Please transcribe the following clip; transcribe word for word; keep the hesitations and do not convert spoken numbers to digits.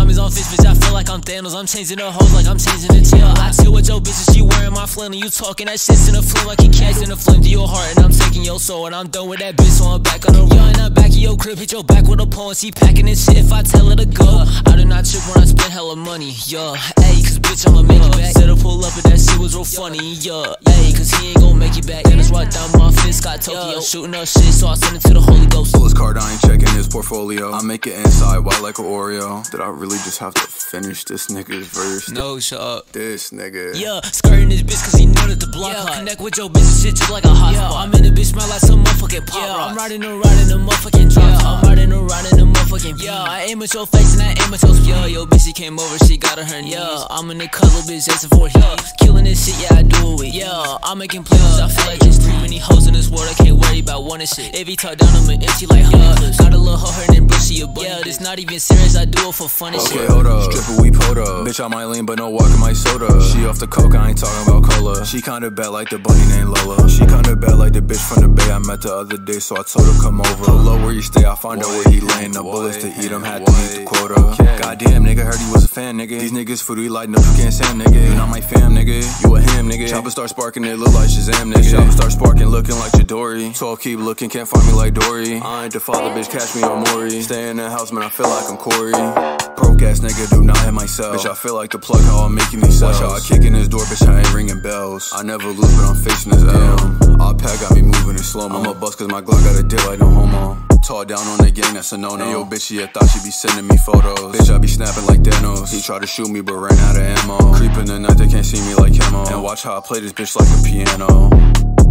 diamonds on fish, bitch, I feel like I'm Thanos. I'm changing the hoes like I'm changing the chill. I chill with your bitches, she wearing my flannel. You talking that shit's in the flame like he cast in the flame to your heart. And I'm taking your soul, and I'm done with that bitch, so I'm back on the run. In the back of your crib, hit your back with a pole, and she packing this shit if I tell her to go. I do not trip when I spend hella money, yeah. Ayy, cause bitch, I'ma make it back. Said I pull up and that shit was real funny, yeah. Ayy, cause he ain't gon' make it back. And it's right down my fist, got Tokyo. Shooting up shit, so I send it to the Holy Ghost. Pull his card, I ain't checking his portfolio. I make it inside, white like an Oreo. Did I really just have to finish this nigga's verse? No, shut up. This nigga. Yeah, skirting this bitch cause he know that the block yeah. hot. Connect with your bitch, shit just like a hot yeah. spot. I'm in the bitch, smell like some motherfucking pop yeah. I'm riding around in the motherfucking drop yeah. I'm riding around in the motherfucking yeah. I aim at your face and I aim at your spine. Yeah, yo bitch, she came over, she got her her knees. Yeah, I'm in the cuddle, bitch, Jason for yeah. Killing this shit, yeah, I do it with yeah. I'm making plans, I feel like there's too many hoes in this world. I can't worry about one and shit. If he talk down, I'm an empty like yeah. Got a little hoe, her name Bushy, a bunny. Yeah, this not even serious, I do it for fun and okay, shit. Okay, hold up, stripper, we pulled up. Bitch, I might lean, but no walking my soda. She off the coke, I ain't talking about cola. She kinda bad like the bunny named Lola. She kinda bad like the bitch from the bay I met the other day, so I told her come over. Pull up where you stay, I find out where he laying. The bullets to eat him, had to meet the quota. Okay. Goddamn, nigga, heard he was a fan, nigga. These niggas food, we lighting up, you can't stand, nigga. You not my fam, nigga. You a him, nigga. Chopper start sparking, it look like Shazam, nigga. Chopper start sparking, looking like Chidori. twelve keep looking, can't find me like Dory. I ain't the father, bitch, catch me on Maury. Stay in the house, man, I feel like I'm Corey. Broke ass nigga, do not hit myself. Bitch, I feel like the plug, how I'm making these cells. Watch how I kick in his door, bitch, I ain't ringing bells. I never lose, but I'm facing this L. All pack got me moving in slow-mo. I'm a bust cause my Glock got a deal like no homo. Tall down on the gang, that's a no-no. Hey, yo, bitch, yeah, thought she be sending me photos. Bitch, I be snapping like THANOS. He tried to shoot me, but ran out of ammo. Creep in the night, they can't see me like camo. And watch how I play this bitch like a piano.